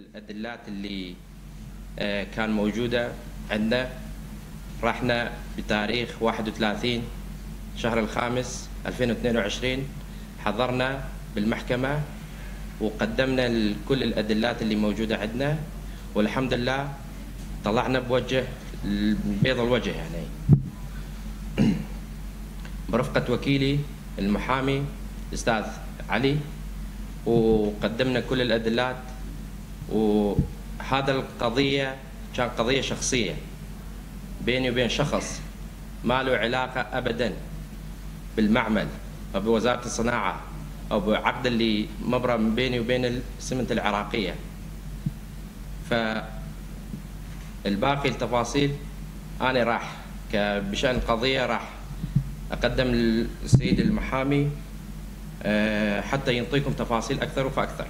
الأدلات اللي كان موجودة عندنا. رحنا بتاريخ 31 شهر الخامس 2022 حضرنا بالمحكمة وقدمنا كل الأدلات اللي موجودة عندنا، والحمد لله طلعنا بوجه بيض الوجه يعني برفقة وكيلي المحامي الأستاذ علي، وقدمنا كل الأدلات. وهذا القضية كان قضية شخصية بيني وبين شخص ما له علاقة أبدا بالمعمل أو بوزارة الصناعة أو بعقد اللي مبرم بيني وبين السمنت العراقية. فالباقي التفاصيل أنا راح بشأن القضية راح أقدم للسيد المحامي حتى ينطيكم تفاصيل أكثر فأكثر.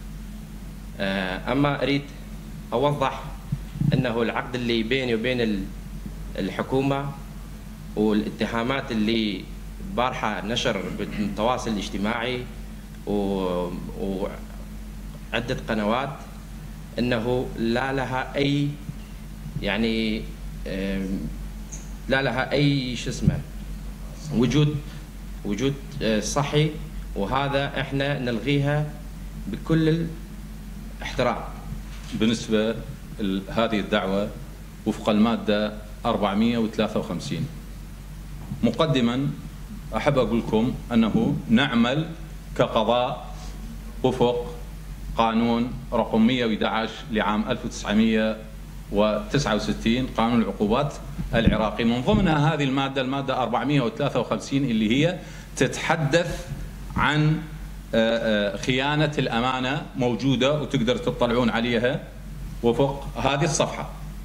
أما أريد أوضح أنه العقد اللي بيني وبين الحكومة والاتهامات اللي بارحة نشر بالتواصل الاجتماعي وعدة قنوات أنه لا لها أي يعني لا لها أي وجود صحي، وهذا احنا نلغيها بكل الاحترام. بالنسبة لهذه الدعوة وفق المادة 453 مقدما أحب أقول لكم أنه نعمل كقضاء وفق قانون رقم 111 لعام 1969 قانون العقوبات العراقي، من ضمنها هذه المادة 453 اللي هي تتحدث عن خيانة الأمانة، موجودة وتقدر تطلعون عليها وفق هذه الصفحة.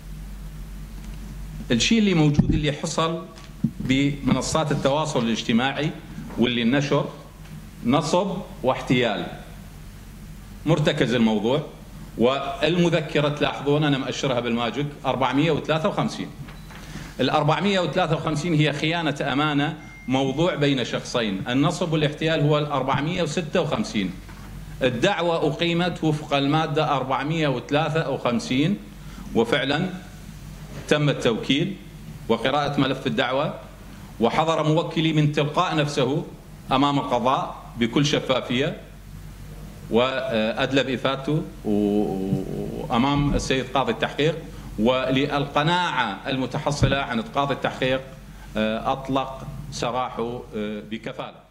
الشيء اللي موجود اللي حصل بمنصات التواصل الاجتماعي واللي نشر نصب واحتيال، مرتكز الموضوع، والمذكرة تلاحظون أنا مأشرها بالماجيك 453. ال 453 هي خيانة أمانة موضوع بين شخصين، النصب والاحتيال هو ال 456. الدعوة أقيمت وفق المادة 453 وفعلا تم التوكيل وقراءة ملف الدعوة، وحضر موكلي من تلقاء نفسه أمام القضاء بكل شفافية وأدلى بإفادته وأمام السيد قاضي التحقيق، وللقناعة المتحصلة عن قاضي التحقيق أطلق سراحه بكفالة.